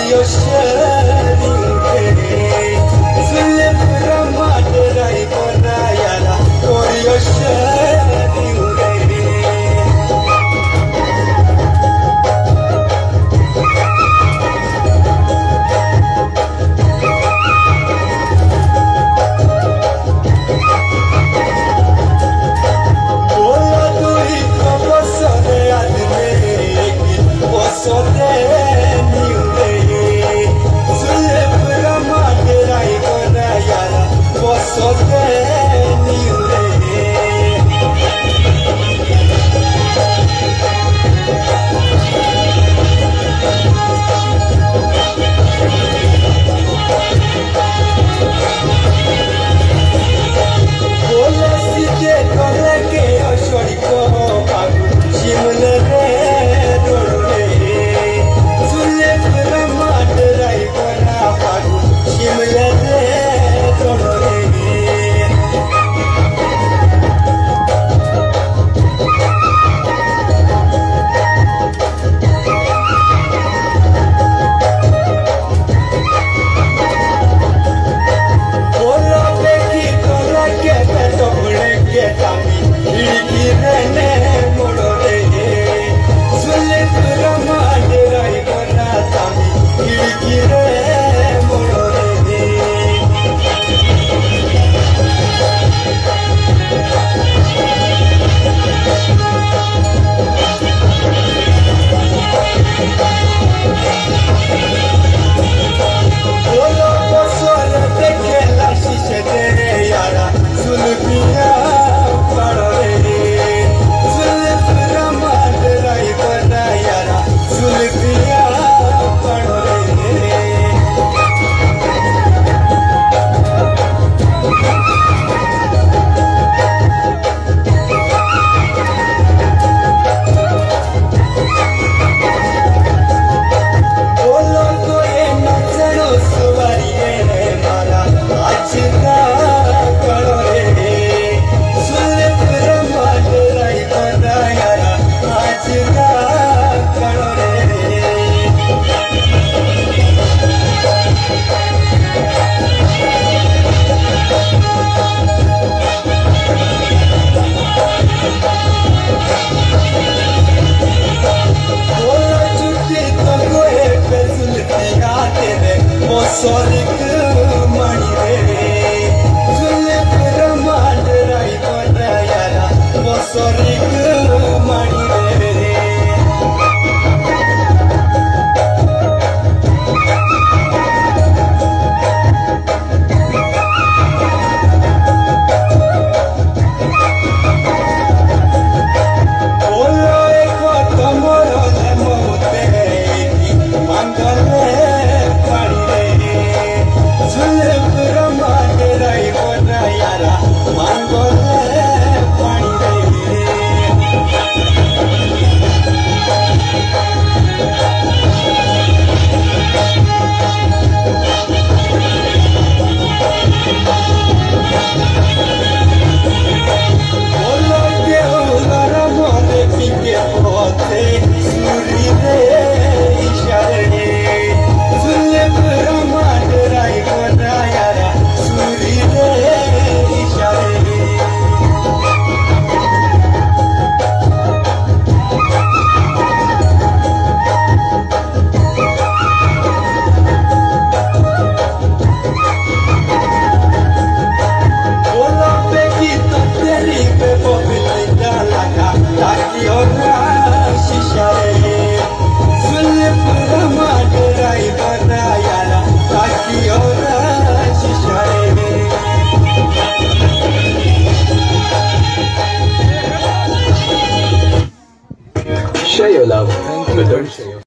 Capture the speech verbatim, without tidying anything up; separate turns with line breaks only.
your sharing Zulip Ramad Rai Bonayala for your sharing Bola tui khobor sare adme Bosore niure Zulip Ramad Rai Bonayala Bosore niure Bola sije kore ke ashori ko agu shimle re dorre Zulip Ramad Rai Bona agu shimle re dorre Bola beki kore ke pedore ke tami hidki rene modore Zulip Ramad Rai Bona tami hidki re modore Bolo bosole dekhe la shishe tere yara Zulfiya padore Zulip Ramad Rai Bona yara Zulfiya padore Bolo koye nachano suwariye mara achka kadore Zulip Ramad Rai Bona yara achka kadore Bola chutti to goye pe zulfiya tere mosorik mani re Zulip Ramad Rai Bona yara mosorik mani re Bolo eko tomoro le mote ki mangale pari re Zulip Ramad Rai Bona yara mangale pari re Bolo ke ulara mone pike pote suri re ishare Zulip Ramad Rai Bona yara suri re ishare Bola beki to teri pe popiti dalaka taki ora shishare Zulip Ramad Rai Bona yara taki ora shishare
Share your love, but don't share your